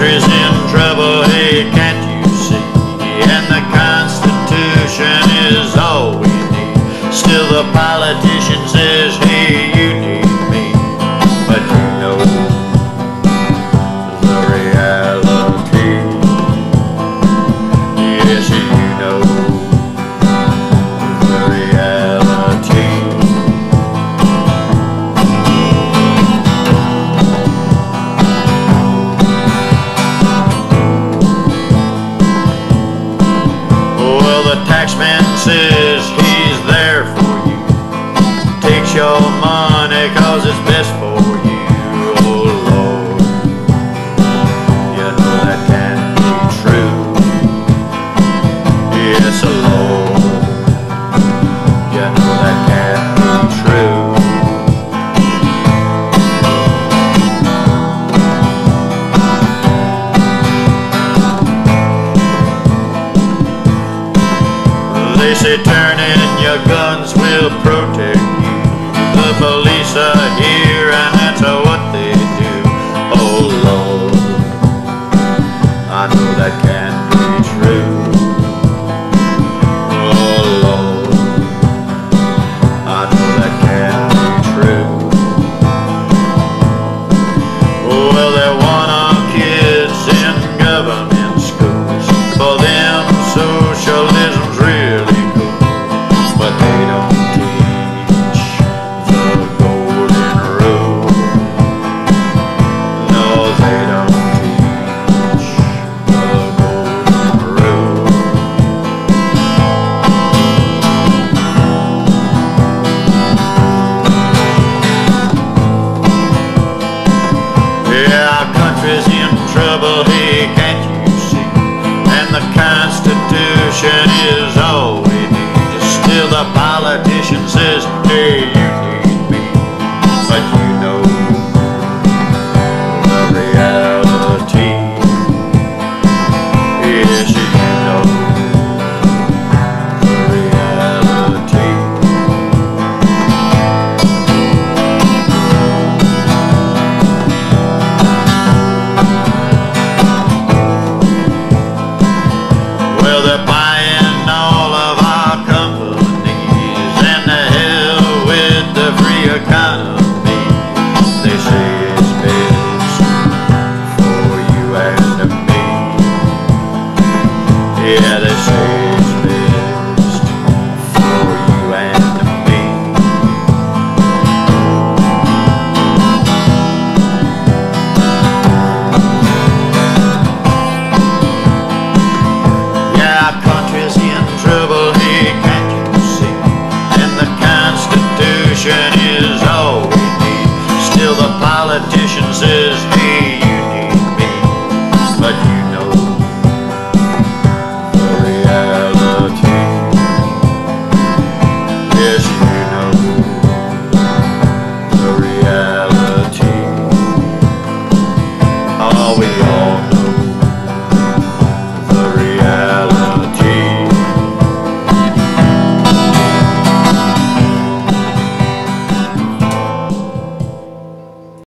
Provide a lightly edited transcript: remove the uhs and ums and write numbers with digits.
country's in trouble, hey, can't you see? And the Constitution is all we need. Still the politician says, hey, you need me. But you know the reality. Yes, you know the reality. Well, the taxman says he's there for you. Takes your money 'cause it's best for you. Oh Lord, you know that can't be true. Yes, Lord, you know that can't be true. They say turn in your guns will protect you. The police are here and that's what they do. Oh Lord, I know that can't be true. Oh Lord, I know that can't be true. Well, they want our kids in government schools. For them socialism's really cool. But they don't teach the golden rule. No, they don't teach the golden rule. Yeah, our country's in trouble, hey, can't you see? And the Constitution is all we need. Still the politician says, hey, you need me. But you know the reality. Yes, you know the reality. Well, they're buying all of our companies, and the hell with the free economy. They say it's best for you and me. Yeah, they say it's best for you and me. Yeah, our country's in trouble, hey, can't you see? And the Constitution is all we need. Still the politician says,